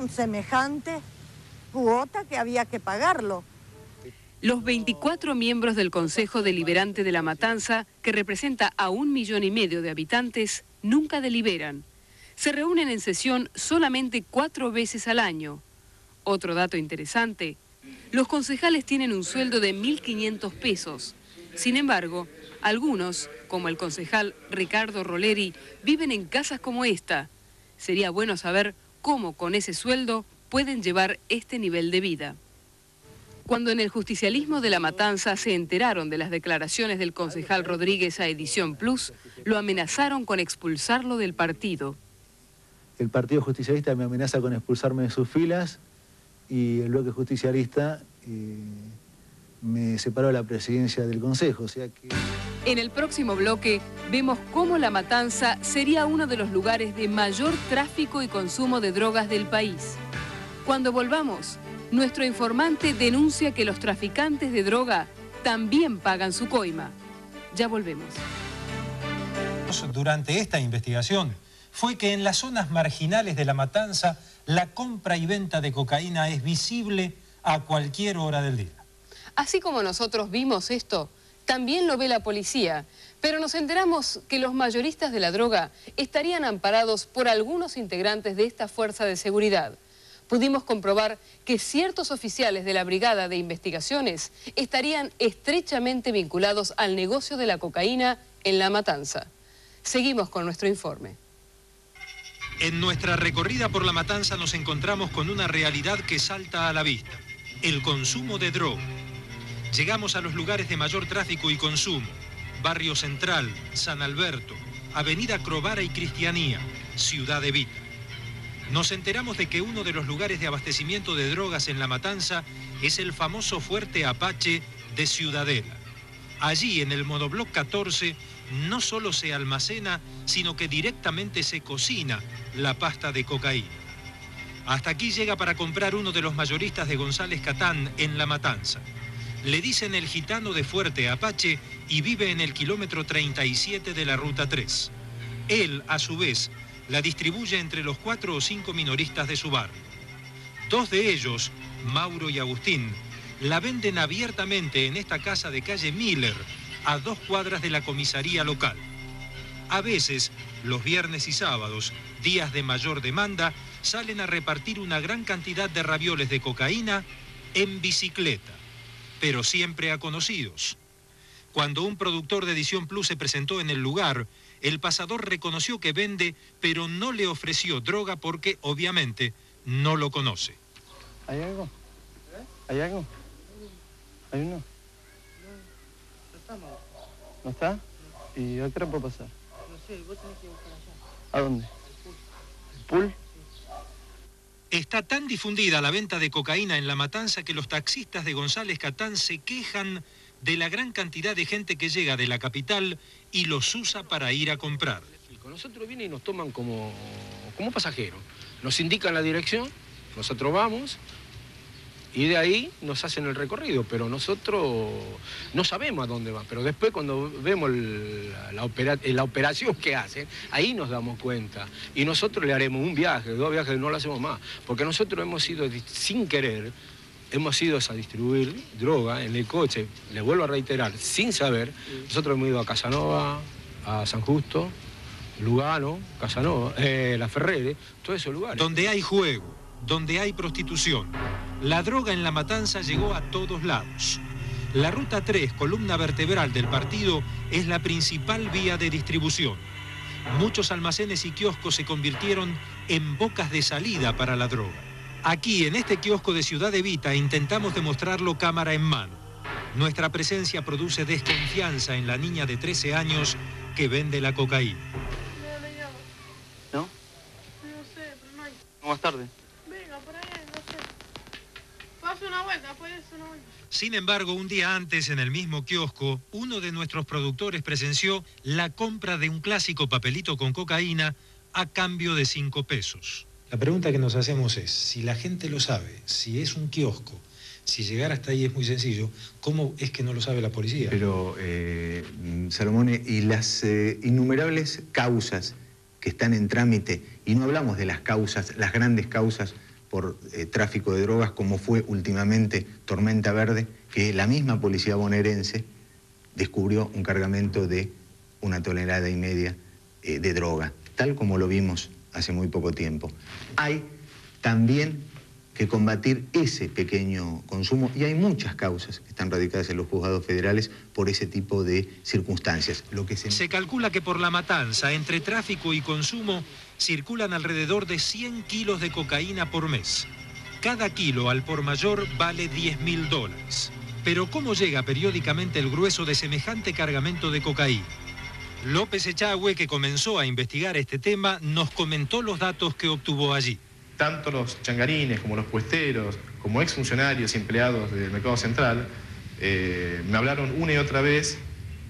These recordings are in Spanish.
con semejante cuota que había que pagarlo. Los 24 miembros del Consejo Deliberante de La Matanza, que representa a 1,5 millones de habitantes, nunca deliberan. Se reúnen en sesión solamente 4 veces al año. Otro dato interesante, los concejales tienen un sueldo de 1.500 pesos. Sin embargo, algunos, como el concejal Ricardo Roleri, viven en casas como esta. Sería bueno saber cómo con ese sueldo pueden llevar este nivel de vida. Cuando en el justicialismo de La Matanza se enteraron de las declaraciones del concejal Rodríguez a Edición Plus, lo amenazaron con expulsarlo del partido. El Partido Justicialista me amenaza con expulsarme de sus filas y el bloque justicialista me separó de la presidencia del Consejo. O sea que... En el próximo bloque vemos cómo La Matanza sería uno de los lugares de mayor tráfico y consumo de drogas del país. Cuando volvamos, nuestro informante denuncia que los traficantes de droga también pagan su coima. Ya volvemos. Durante esta investigación fue que en las zonas marginales de La Matanza la compra y venta de cocaína es visible a cualquier hora del día. Así como nosotros vimos esto, también lo ve la policía, pero nos enteramos que los mayoristas de la droga estarían amparados por algunos integrantes de esta fuerza de seguridad. Pudimos comprobar que ciertos oficiales de la Brigada de Investigaciones estarían estrechamente vinculados al negocio de la cocaína en La Matanza. Seguimos con nuestro informe. En nuestra recorrida por La Matanza nos encontramos con una realidad que salta a la vista: el consumo de droga. Llegamos a los lugares de mayor tráfico y consumo: Barrio Central, San Alberto, Avenida Crovara y Cristianía, Ciudad Evita. Nos enteramos de que uno de los lugares de abastecimiento de drogas en La Matanza es el famoso Fuerte Apache de Ciudadela. Allí, en el monobloc 14, no solo se almacena, sino que directamente se cocina la pasta de cocaína. Hasta aquí llega para comprar uno de los mayoristas de González Catán en La Matanza. Le dicen el gitano de Fuerte Apache y vive en el kilómetro 37 de la Ruta 3. Él, a su vez, la distribuye entre los 4 o 5 minoristas de su barrio. 2 de ellos, Mauro y Agustín, la venden abiertamente en esta casa de calle Miller, a 2 cuadras de la comisaría local. A veces, los viernes y sábados, días de mayor demanda, salen a repartir una gran cantidad de ravioles de cocaína en bicicleta, pero siempre a conocidos. Cuando un productor de Edición Plus se presentó en el lugar, el pasador reconoció que vende, pero no le ofreció droga porque, obviamente, no lo conoce. ¿Hay algo? ¿Hay algo? ¿Hay uno? ¿No está? ¿Y a qué hora puedo pasar? No sé, vos tenés que buscar allá. ¿A dónde? ¿El pool? Está tan difundida la venta de cocaína en La Matanza que los taxistas de González Catán se quejan de la gran cantidad de gente que llega de la capital y los usa para ir a comprar. Con nosotros vienen y nos toman como pasajeros. Nos indican la dirección, nosotros vamos y de ahí nos hacen el recorrido, pero nosotros no sabemos a dónde van. Pero después cuando vemos la operación que hacen, ahí nos damos cuenta. Y nosotros le haremos un viaje, 2 viajes, no lo hacemos más. Porque nosotros hemos ido, sin querer, hemos ido a distribuir droga en el coche, le vuelvo a reiterar, sin saber. Nosotros hemos ido a Casanova, a San Justo, Lugano, Casanova, La Ferrere, todos esos lugares. Donde hay juego, donde hay prostitución, la droga en La Matanza llegó a todos lados. La Ruta 3, columna vertebral del partido, es la principal vía de distribución. Muchos almacenes y kioscos se convirtieron en bocas de salida para la droga. Aquí, en este kiosco de Ciudad Evita, intentamos demostrarlo cámara en mano. Nuestra presencia produce desconfianza en la niña de 13 años que vende la cocaína. ¿No? No sé, pero no hay. Más tarde. Venga, por ahí, no sé. Pasa una vuelta, puedes una vuelta. Sin embargo, un día antes, en el mismo kiosco, uno de nuestros productores presenció la compra de un clásico papelito con cocaína a cambio de 5 pesos. La pregunta que nos hacemos es, si la gente lo sabe, si es un kiosco, si llegar hasta ahí es muy sencillo, ¿cómo es que no lo sabe la policía? Pero, Salomone, y las innumerables causas que están en trámite, y no hablamos de las causas, las grandes causas por tráfico de drogas, como fue últimamente Tormenta Verde, que la misma policía bonaerense descubrió un cargamento de 1,5 toneladas de droga, tal como lo vimos hace muy poco tiempo. Hay también que combatir ese pequeño consumo, y hay muchas causas que están radicadas en los juzgados federales por ese tipo de circunstancias. Se calcula que por La Matanza, entre tráfico y consumo, circulan alrededor de 100 kilos de cocaína por mes. Cada kilo al por mayor vale $10.000. Pero ¿cómo llega periódicamente el grueso de semejante cargamento de cocaína? López Echagüe, que comenzó a investigar este tema, nos comentó los datos que obtuvo allí. Tanto los changarines como los puesteros, como exfuncionarios y empleados del Mercado Central, me hablaron una y otra vez,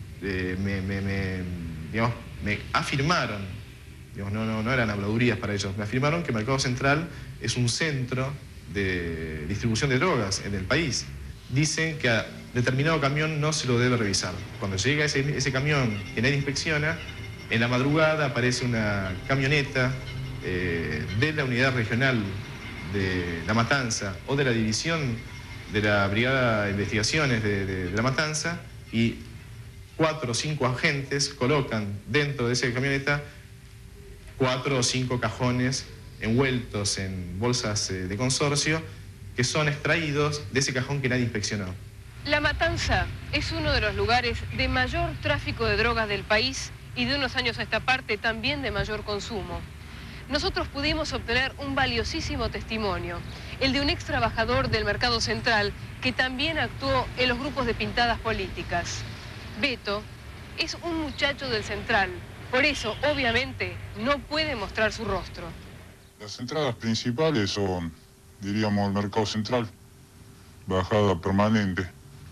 me afirmaron, no eran habladurías para ellos, me afirmaron que el Mercado Central es un centro de distribución de drogas en el país. Dicen que a determinado camión no se lo debe revisar. Cuando llega ese camión que nadie inspecciona, en la madrugada aparece una camioneta de la unidad regional de La Matanza o de la división de la Brigada de Investigaciones de La Matanza, y 4 o 5 agentes colocan dentro de esa camioneta 4 o 5 cajones envueltos en bolsas de consorcio que son extraídos de ese cajón que nadie inspeccionó. La Matanza es uno de los lugares de mayor tráfico de drogas del país y de unos años a esta parte también de mayor consumo. Nosotros pudimos obtener un valiosísimo testimonio, el de un ex trabajador del Mercado Central que también actuó en los grupos de pintadas políticas. Beto es un muchacho del Central, por eso obviamente no puede mostrar su rostro. Las entradas principales son, diríamos, el Mercado Central, bajada permanente,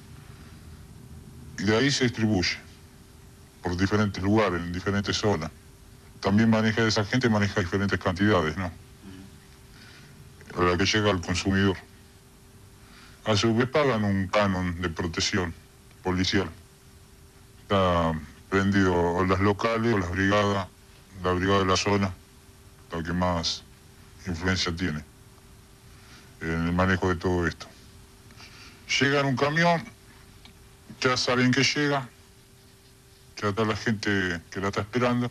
y de ahí se distribuye por diferentes lugares, en diferentes zonas. También esa gente maneja diferentes cantidades, ¿no? A la que llega al consumidor. A su vez pagan un canon de protección policial. Está prendido las locales o la brigada de la zona, la que más influencia tiene en el manejo de todo esto. Llega en un camión, ya saben que llega, ya está la gente que la está esperando.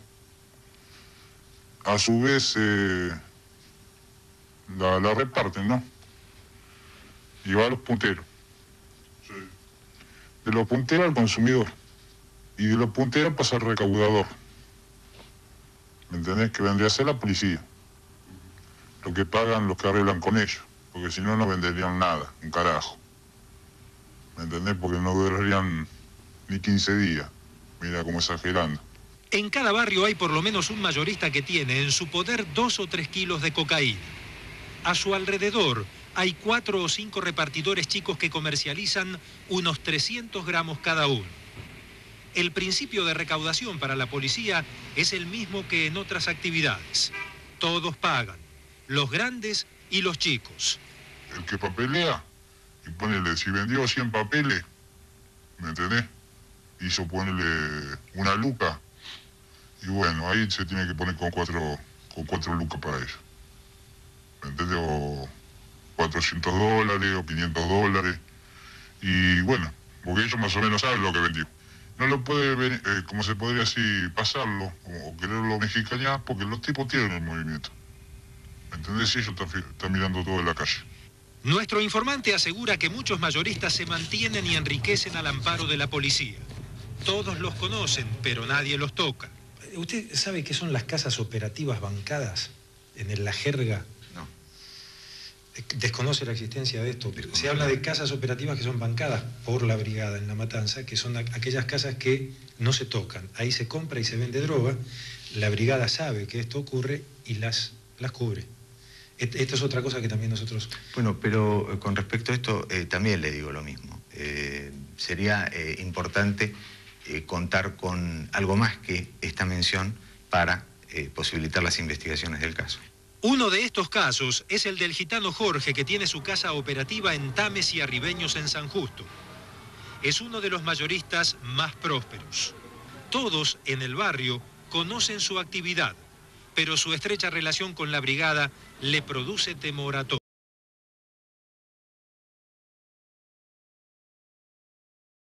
A su vez la reparten, ¿no? Y va a los punteros. Sí. De los punteros al consumidor. Y de los punteros pasa al recaudador. ¿Me entendés? Que vendría a ser la policía. Lo que pagan los que arreglan con ellos. Porque si no, no venderían nada, un carajo. ¿Me entendés? Porque no durarían ni 15 días. Mira cómo exagerando. En cada barrio hay por lo menos un mayorista que tiene en su poder 2 o 3 kilos de cocaína. A su alrededor hay 4 o 5 repartidores chicos que comercializan unos 300 gramos cada uno. El principio de recaudación para la policía es el mismo que en otras actividades. Todos pagan, los grandes y los chicos. El que papelea, y ponele, si vendió 100 papeles, ¿me entendés? Hizo ponerle una luca. Y bueno, ahí se tiene que poner con 4 lucas para eso. ¿Me entiendes? O $400 o $500. Y bueno, porque ellos más o menos saben lo que vendió. No lo puede, como se podría así, pasarlo o quererlo mexicañar, porque los tipos tienen el movimiento. ¿Me entendés? Y ellos están mirando todo en la calle. Nuestro informante asegura que muchos mayoristas se mantienen y enriquecen al amparo de la policía. Todos los conocen, pero nadie los toca. ¿Usted sabe qué son las casas operativas bancadas en la jerga? No. Desconoce la existencia de esto. Se habla de casas operativas que son bancadas por la brigada en La Matanza, que son aquellas casas que no se tocan. Ahí se compra y se vende droga, la brigada sabe que esto ocurre y las cubre. Esto es otra cosa que también nosotros... Bueno, pero con respecto a esto también le digo lo mismo. Sería importante contar con algo más que esta mención para posibilitar las investigaciones del caso. Uno de estos casos es el del gitano Jorge, que tiene su casa operativa en Tames y Arribeños en San Justo. Es uno de los mayoristas más prósperos. Todos en el barrio conocen su actividad, pero su estrecha relación con la brigada le produce temor a todos.